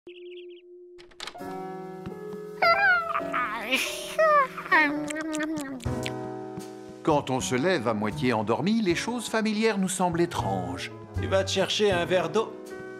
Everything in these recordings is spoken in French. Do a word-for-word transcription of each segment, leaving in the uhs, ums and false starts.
Quand on se lève à moitié endormi, les choses familières nous semblent étranges. Tu vas te chercher un verre d'eau?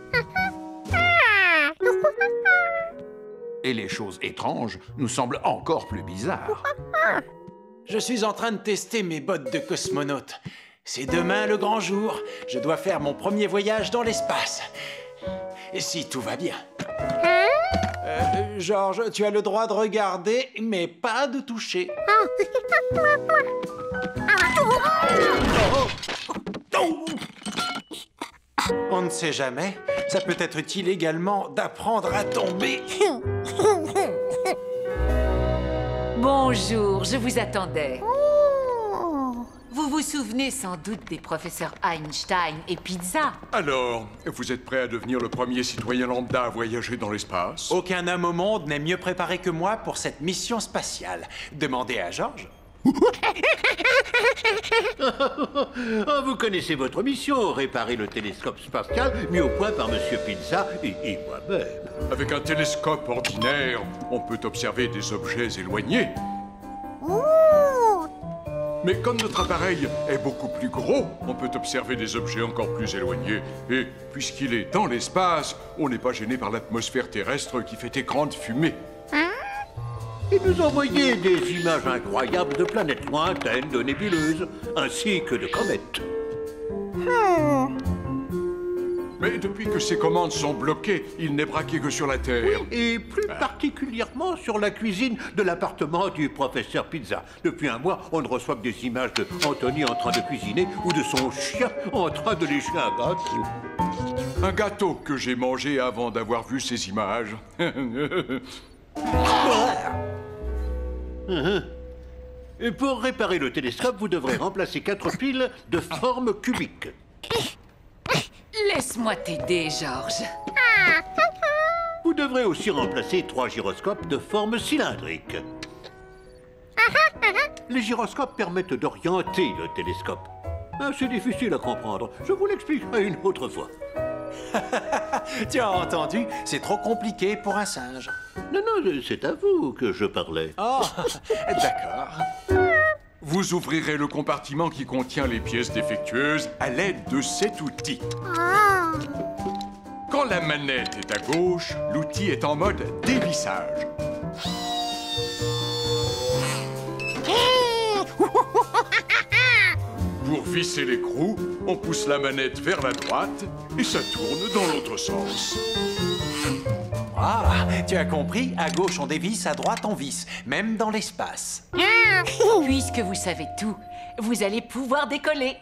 Et les choses étranges nous semblent encore plus bizarres. Je suis en train de tester mes bottes de cosmonaute. C'est demain le grand jour. Je dois faire mon premier voyage dans l'espace. Et si tout va bien. Euh, Georges, tu as le droit de regarder, mais pas de toucher. On ne sait jamais. Ça peut être utile également d'apprendre à tomber. Bonjour, je vous attendais. Vous vous souvenez sans doute des professeurs Einstein et Pizza? Alors, vous êtes prêt à devenir le premier citoyen lambda à voyager dans l'espace? Aucun homme au monde n'est mieux préparé que moi pour cette mission spatiale. Demandez à Georges. Oh, vous connaissez votre mission, réparer le télescope spatial mis au point par Monsieur Pizza et, et moi-même. Avec un télescope ordinaire, on peut observer des objets éloignés. Mais comme notre appareil est beaucoup plus gros, on peut observer des objets encore plus éloignés. Et puisqu'il est dans l'espace, on n'est pas gêné par l'atmosphère terrestre qui fait écran de fumée. Et nous envoyer des images incroyables de planètes lointaines, de nébuleuses, ainsi que de comètes. Mais depuis que ces commandes sont bloquées, il n'est braqué que sur la Terre. Et plus particulièrement sur la cuisine de l'appartement du professeur Pizza. Depuis un mois, on ne reçoit que des images de Anthony en train de cuisiner ou de son chien en train de lécher un gâteau. Un gâteau que j'ai mangé avant d'avoir vu ces images. Uh-huh. Et pour réparer le télescope, vous devrez remplacer quatre piles de forme cubique. Laisse-moi t'aider, Georges. Vous devrez aussi remplacer trois gyroscopes de forme cylindrique. Les gyroscopes permettent d'orienter le télescope. Ah, c'est difficile à comprendre. Je vous l'expliquerai une autre fois. Tu as entendu? C'est trop compliqué pour un singe. Non, non, c'est à vous que je parlais. Oh, d'accord. Vous ouvrirez le compartiment qui contient les pièces défectueuses à l'aide de cet outil. Quand la manette est à gauche, l'outil est en mode dévissage. Pour visser l'écrou, on pousse la manette vers la droite et ça tourne dans l'autre sens. Ah, tu as compris? À gauche, on dévisse, à droite, on visse. Même dans l'espace. Puisque vous savez tout, vous allez pouvoir décoller.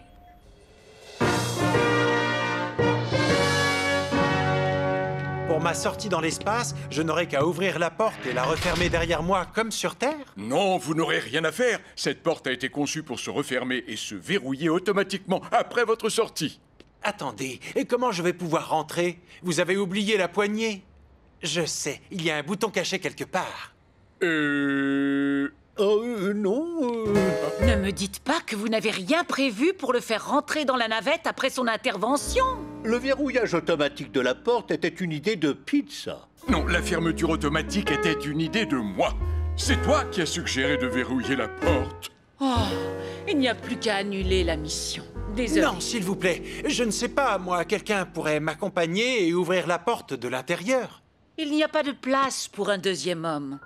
Pour ma sortie dans l'espace, je n'aurai qu'à ouvrir la porte et la refermer derrière moi comme sur Terre? Non, vous n'aurez rien à faire. Cette porte a été conçue pour se refermer et se verrouiller automatiquement après votre sortie. Attendez, et comment je vais pouvoir rentrer? Vous avez oublié la poignée? Je sais, il y a un bouton caché quelque part. Euh... Oh, euh, non... euh. Ne me dites pas que vous n'avez rien prévu pour le faire rentrer dans la navette après son intervention. Le verrouillage automatique de la porte était une idée de Pizza. Non, la fermeture automatique était une idée de moi. C'est toi qui as suggéré de verrouiller la porte. Oh, il n'y a plus qu'à annuler la mission. Désolé. Non, s'il vous plaît, je ne sais pas, moi, quelqu'un pourrait m'accompagner et ouvrir la porte de l'intérieur. Il n'y a pas de place pour un deuxième homme.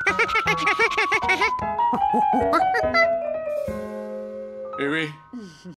Eh oui,